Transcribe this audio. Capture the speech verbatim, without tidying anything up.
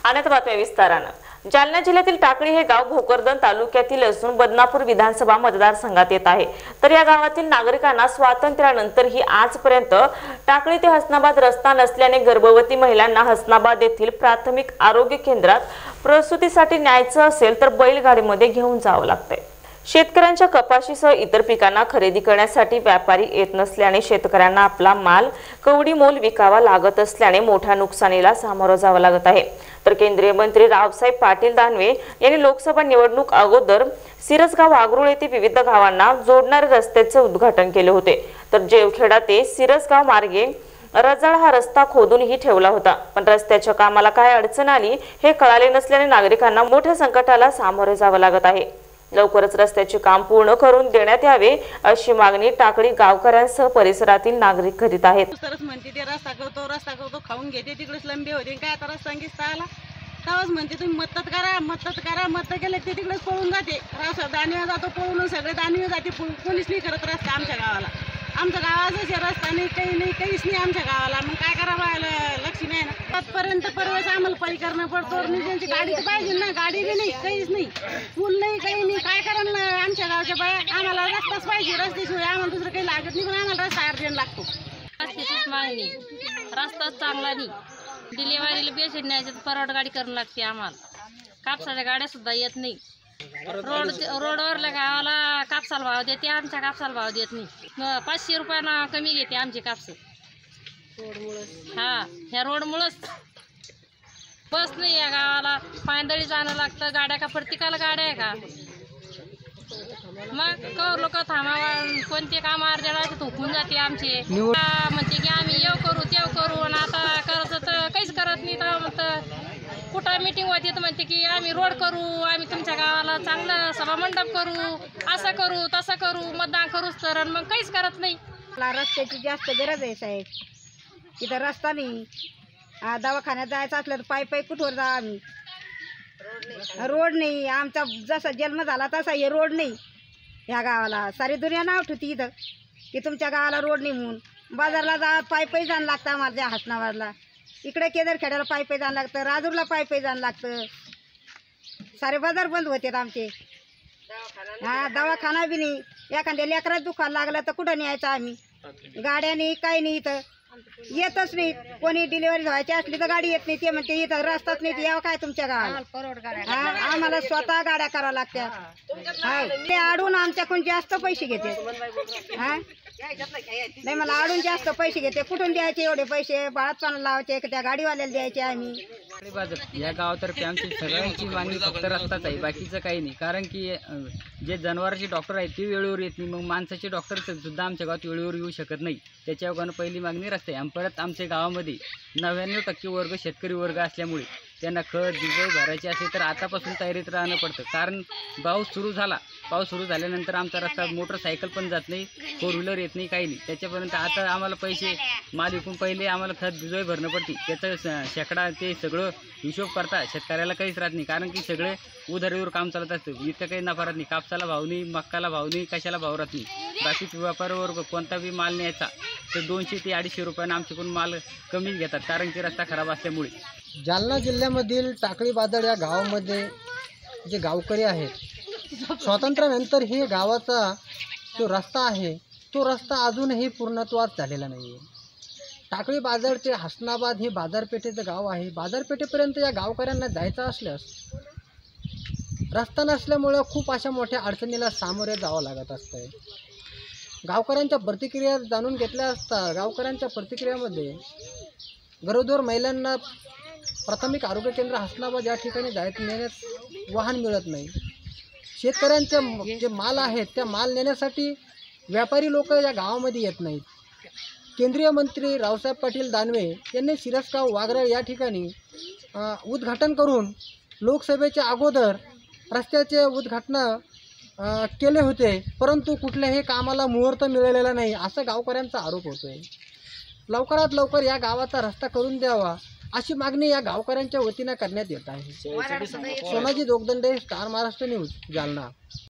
अनेक बातम्या विस्तारानं। जालना जिल्ह्यातील टाकळी हे गाव भोकरदन तालुक्यातील असून बदनापूर विधानसभा मतदारसंघात येत आहे। तर या गावातील नागरिकांना स्वातंत्र्यानंतरही आजपर्यंत टाकळी ते हसनाबाद रस्ता नसल्याने गर्भवती महिलांना हसनाबाद येथील प्राथमिक आरोग्य केंद्रात प्रसूतीसाठी न्यायचं असेल तर बैलगाडीमध्ये घेऊन जावं लागतंय। शेतकऱ्यांच्या कपाशीसह इतर पिकांना खरेदी करण्यासाठी व्यापारी येत नसल्याने शेतकऱ्यांना आपला माल कवडी मोल विकावा लागत असल्याने मोठ्या नुकसानीला सामोरं जावं लागत आहे। तर केंद्रीय मंत्री रावसाहेब पाटील दानवे यांनी लोकसभा निवडणूक अगोदर सिरसगाव वाघरोळ येथे विविध गावांना जोडणाऱ्या रस्त्याचे उद्घाटन केले होते। तर जेवखेडा ते सिरसगाव मार्गे रजाळ हा रस्ता खोदूनही ठेवला होता, पण रस्त्याच्या कामाला काय अडचण आली हे कळाले नसल्याने नागरिकांना मोठ्या संकटाला सामोरे जावं लागत आहे। लवकरच रस्त्याचे काम पूर्ण करून देण्यात यावे अशी मागणी टाकळी गावकऱ्यांसह परिसरातील नागरिक करीत आहेत। सरस म्हणते ते रस्ता करतो रस्ता करतो खाऊन घेते, तिकडेच लंबे होते, काय आता रस्ता सांगितलं आला तेव्हाच म्हणते तुम्ही मदत करा मदत करा मत केले ते तिकडेच पळून जाते। राव दानवे जातो पळून, सगळे दानवे जाते, पोलीस नाही करत रस्ता आमच्या गावाला। आमच्या गावाचाच रस्ता नाही, काही नाही, काहीच नाही आमच्या गावाला। मग काय करावं लक्ष नाही ना, आजपर्यंत परवेश आम्हाला पायी करणं पडतो। निजांची गाडी तर पाहिजे ना, गाडी बी नाही, काहीच नाही, पूल नाही, काही नाही, काय करा आमच्या गावच्या बाया। आम्हाला रस्ताच पाहिजे, रस्त्याशिवाय आम्हाला दुसरं काही लागत नाही, पण आम्हाला रस्ता अर्जंट लागतो। रस्त्याचीच मागणी, रस्ताच चांगला नाही, डिलिव्हरीला पेशंट न्यायचं तर परवड गाडी करून लागते आम्हाला। कापसाच्या गाड्या सुद्धा येत नाही, रोड रोडवरल्या गावाला कापसाला भाव देते, आमच्या कापसाला भाव देत नाही। पाचशे रुपयानं कमी घेते आमचे कापस हा ह्या रोडमुळंच। बस नाही या गावाला, पायंदळी जाणं लागतं, गाड्या का प्रत्येकाला गाड्या आहे का? मग कवर लोक थांबावा, कोणते काम अर्जंट थोकून जाते आमचे, म्हणते की आम्ही येऊ करू तेव करू, आणि आता करायचं तर काहीच करत नाही। तर म्हणतं कुठं मीटिंग होती तर म्हणते की आम्ही रोड करू, आम्ही तुमच्या गावाला चांगलं सभा मंडप करू, असं करू तसं करू, मतदान करूच तर, मग काहीच करत नाही। रस्त्याची जास्त गरज आहे साहेब, इथं रस्ता नाही, दवाखान्यात जायचं असलं तर पायी पायी कुठवर जा आम्ही, रोड नाही, आमचा जसा जन्म झाला तसा हे रोड नाही ह्या गावाला। सारी दुनिया नाव ठेवती इथं की तुमच्या गावाला रोड नाही म्हणून। बाजारला जा पायी पायी जाणं लागतं आम्हाला, त्या हसनाबादला, इकडे केदारखेड्याला पायी पायी जाणं लागतं, राजूरला पायी पायी जाणं लागतं, सारे बाजार बंद होते आमचे। हा दवाखाना बी नाही, एखाद्या लेकरात दुखायला लागलं तर कुठं न्यायचं आम्ही, गाड्या नाही, काही नाही, इथं येतच नाही। कोणी डिलिव्हरी व्हायची असली तर गाडी येत नाही, ते म्हणते इथं रस्ताच नाही, यावं काय तुमच्या गावाला? हा आम्हाला स्वतः गाड्या कराव्या लागत्या, हा ते आडून आमच्याकडून जास्त पैसे घेते। हा नाही, मला आडून जास्त पैसे घेते, कुठून द्यायचे एवढे पैसे? बाळात पाणी लावायचे त्या गाडीवाल्याला द्यायचे आम्ही। या गावातर्फे आमची सगळ्यांची मागणी फक्त रस्ताच आहे, बाकीचं काही नाही। कारण की जे जनावरांचे डॉक्टर आहेत ते वेळेवर येत नाही, मग माणसाचे डॉक्टर सुद्धा आमच्या गावात वेळेवर येऊ शकत नाही, त्याच्यावर पहिली मागणी रस्ता आहे। आणि परत आमच्या गावामध्ये नव्याण्णव टक्के वर्ग शेतकरी वर्ग असल्यामुळे त्यांना खत डिझेल भरायचे असेल तर आतापासून तयारीत राहणं पडतं। कारण पाऊस सुरू झाला, पाऊस सुरू झाल्यानंतर आमचा रस्ता मोटरसायकल पण जात नाही, फोर व्हीलर येत नाही, काही नाही, त्याच्यापर्यंत आता आम्हाला पैसे माल विकून पहिले आम्हाला खत बिजोय भरणं पडते, त्याचं शेकडा ते सगळं हिशोब करता शेतकऱ्याला काहीच राहत नाही। कारण की सगळे उधारीवर काम चालत असतं, इथं काही नफा राहत नाही, कापसाला भाव नाही, मक्काला भाव नाही, कशाला भाव राहत नाही। बाकीच्या व्यापारावर कोणता बी माल न्यायचा तर दोनशे ते अडीचशे रुपयानं आमच्याकडून माल कमी घेतात, कारण की रस्ता खराब असल्यामुळे। जालना जिल्ह्यामधील टाकळी बादळ या गावामध्ये जे गावकरी आहेत, स्वातंत्र्यानंतर हे गावाचा जो रस्ता आहे तो रस्ता अजूनही पूर्णत्वास झालेला नाही आहे। टाकळी बाजार ते हसनाबाद हे बाजारपेठेचं गाव आहे, बाजारपेठेपर्यंत या गावकऱ्यांना जायचं असल्यास रस्ता नसल्यामुळं खूप अशा मोठ्या अडचणीला सामोरे जावं लागत असतं। गावकऱ्यांच्या प्रतिक्रिया जाणून घेतल्या असता गावकऱ्यांच्या प्रतिक्रियामध्ये गरोदर महिलांना प्राथमिक आरोग्य केंद्र हसनाबाद या ठिकाणी जायचं नेण्यास वाहन मिळत नाही, शेतकऱ्यांचे जे माल आहेत त्या माल नेण्यासाठी व्यापारी लोक या गावामध्ये येत नाहीत। केंद्रीय मंत्री रावसाहेब पाटील दानवे यांनी सिरसगाव वाघरोळ या ठिकाणी उद्घाटन करून लोकसभेच्या अगोदर रस्त्याचे उद्घाटन केले होते, परंतु कुठल्याही कामाला मुहूर्त मिळालेला नाही असा गावकऱ्यांचा आरोप होतोय। लवकरात लवकर या गावाचा रस्ता करून द्यावा अशी मागणी या गावकऱ्यांच्या वतीने करण्यात येत आहे। Sonaji Jogdande, star Maharashtra news, Jalna.